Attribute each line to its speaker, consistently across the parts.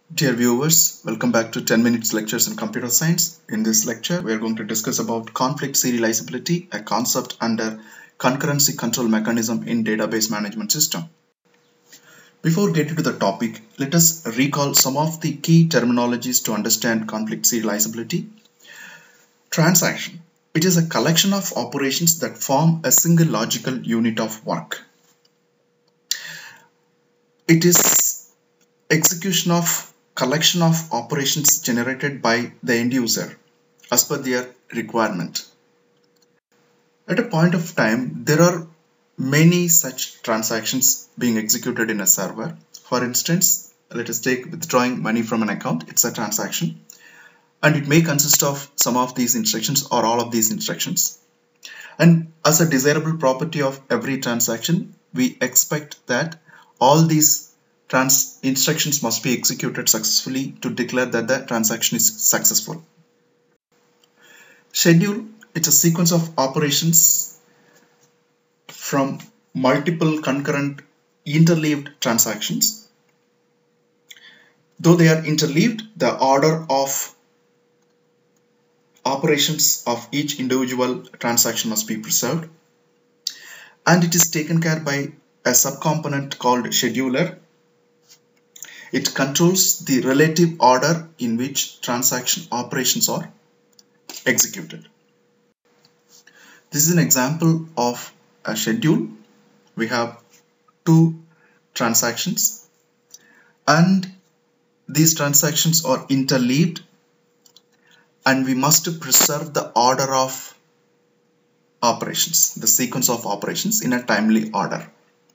Speaker 1: Dear viewers, welcome back to 10 minutes lectures in computer science. In this lecture, we are going to discuss about conflict serializability, a concept under concurrency control mechanism in database management system. Before getting to the topic, let us recall some of the key terminologies to understand conflict serializability. Transaction. It is a collection of operations that form a single logical unit of work. It is execution of collection of operations generated by the end user as per their requirement. At a point of time, there are many such transactions being executed in a server. For instance, let us take withdrawing money from an account. It's a transaction, and it may consist of some of these instructions or all of these instructions. And as a desirable property of every transaction, we expect that all these instructions must be executed successfully to declare that the transaction is successful. Schedule, it's a sequence of operations from multiple concurrent interleaved transactions. Though they are interleaved, the order of operations of each individual transaction must be preserved, and it is taken care by a subcomponent called scheduler. It controls the relative order in which transaction operations are executed. This is an example of a schedule. We have two transactions, and these transactions are interleaved, and we must preserve the order of operations, the sequence of operations in a timely order.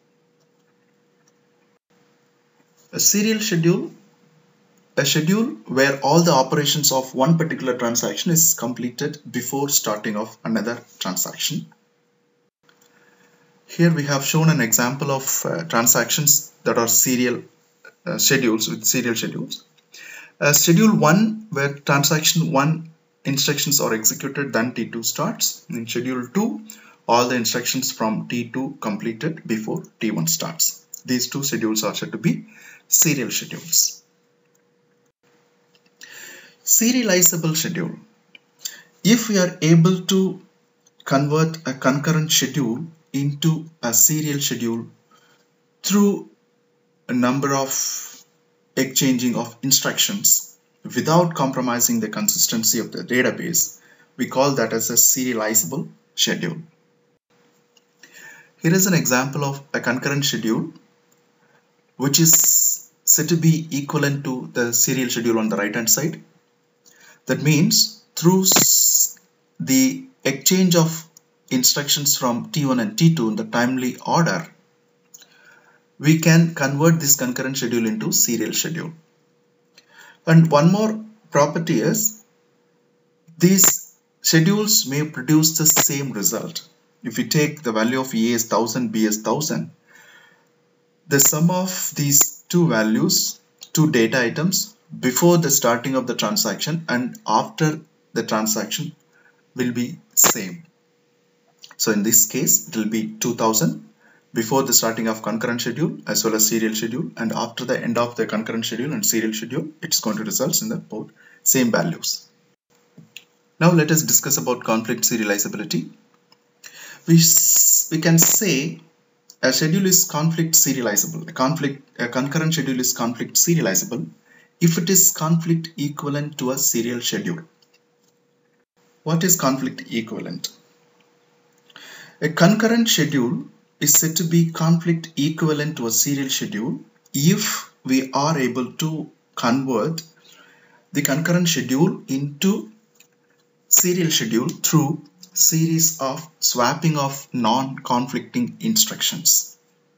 Speaker 1: A serial schedule, a schedule where all the operations of one particular transaction is completed before starting of another transaction. Here we have shown an example of transactions that are serial schedules with serial schedules. Schedule 1, where transaction 1 instructions are executed, then T2 starts. In schedule 2, all the instructions from T2 completed before T1 starts. These two schedules are said to be serial schedules. Serializable schedule. If we are able to convert a concurrent schedule into a serial schedule through a number of exchanging of instructions without compromising the consistency of the database, we call that as a serializable schedule. Here is an example of a concurrent schedule which is said to be equivalent to the serial schedule on the right hand side. That means through the exchange of instructions from T1 and T2 in the timely order, we can convert this concurrent schedule into serial schedule. And one more property is these schedules may produce the same result. If we take the value of A as 1000, B as 1000, the sum of these two values, two data items, before the starting of the transaction and after the transaction will be same. So in this case, it will be 2000 before the starting of concurrent schedule as well as serial schedule, and after the end of the concurrent schedule and serial schedule, it's going to result in the both same values. Now let us discuss about conflict serializability. We can say a schedule is conflict serializable. A concurrent schedule is conflict serializable if it is conflict equivalent to a serial schedule. What is conflict equivalent? A concurrent schedule is said to be conflict equivalent to a serial schedule if we are able to convert the concurrent schedule into serial schedule through series of swapping of non-conflicting instructions.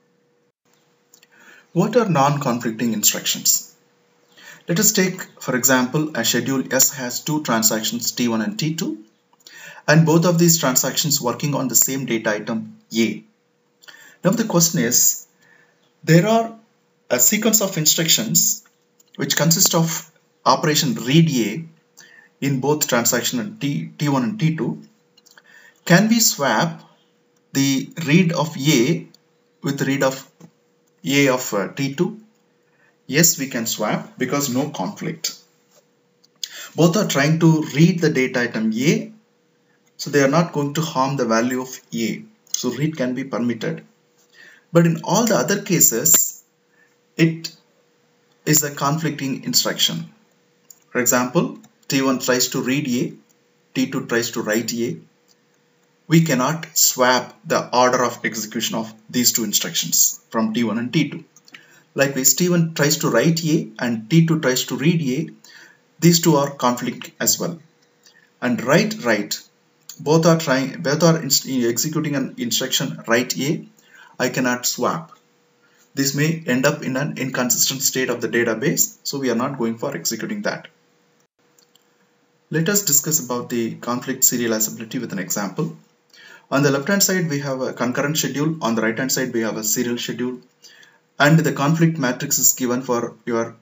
Speaker 1: What are non-conflicting instructions? Let us take, for example, a schedule S has two transactions T1 and T2, and both of these transactions working on the same data item A. Now the question is, there are a sequence of instructions which consist of operation read A in both transaction T1 and T2. Can we swap the read of A with read of A of T2? Yes, we can swap because no conflict. Both are trying to read the data item A, so they are not going to harm the value of A. So read can be permitted. But in all the other cases, it is a conflicting instruction. For example, T1 tries to read A, T2 tries to write A. We cannot swap the order of execution of these two instructions from T1 and T2. Likewise, T1 tries to write A and T2 tries to read A. These two are conflict as well. And write, both are executing an instruction write A. I cannot swap. This may end up in an inconsistent state of the database, so we are not going for executing that. Let us discuss about the conflict serializability with an example. On the left hand side we have a concurrent schedule, on the right hand side we have a serial schedule, and the conflict matrix is given for your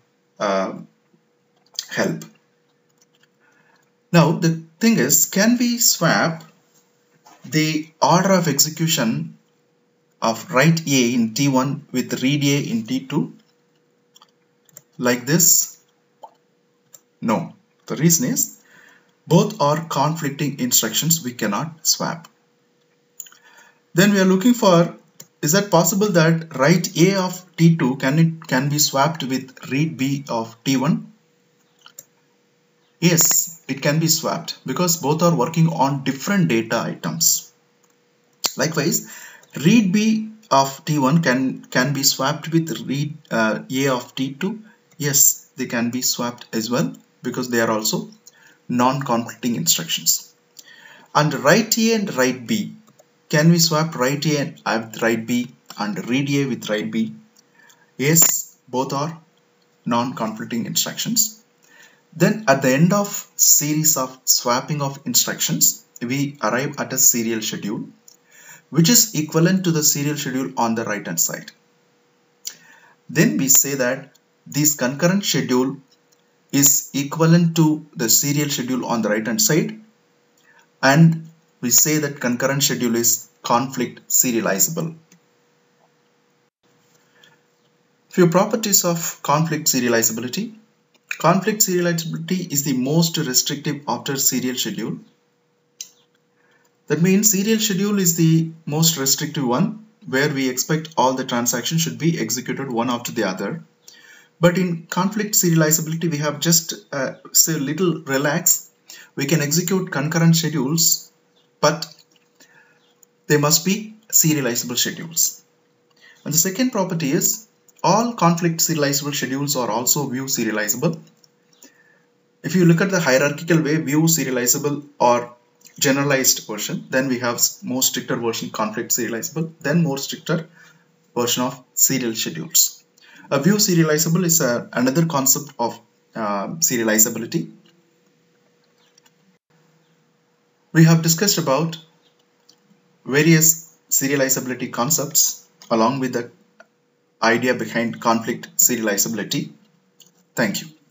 Speaker 1: help. Now the thing is, can we swap the order of execution of write A in T1 with read A in T2 like this? No. The reason is both are conflicting instructions, we cannot swap. Then we are looking for, is that possible that write A of T2 can be swapped with read B of T1? Yes, it can be swapped because both are working on different data items. Likewise, read B of T1 can be swapped with read A of T2. Yes, they can be swapped as well because they are also non-conflicting instructions. And write A and write B, can we swap write A with write B and read A with write B? Yes, both are non-conflicting instructions. Then at the end of series of swapping of instructions, we arrive at a serial schedule, which is equivalent to the serial schedule on the right hand side. Then we say that this concurrent schedule is equivalent to the serial schedule on the right hand side, and we say that concurrent schedule is conflict serializable. Few properties of conflict serializability. Conflict serializability is the most restrictive after serial schedule. That means serial schedule is the most restrictive one, where we expect all the transactions should be executed one after the other. But in conflict serializability, we have just say little relax. We can execute concurrent schedules, but they must be serializable schedules. And the second property is all conflict serializable schedules are also view serializable. If you look at the hierarchical way, view serializable or generalized version, then we have more stricter version conflict serializable, then more stricter version of serial schedules. A view serializable is another concept of serializability. We have discussed about various serializability concepts along with the idea behind conflict serializability. Thank you.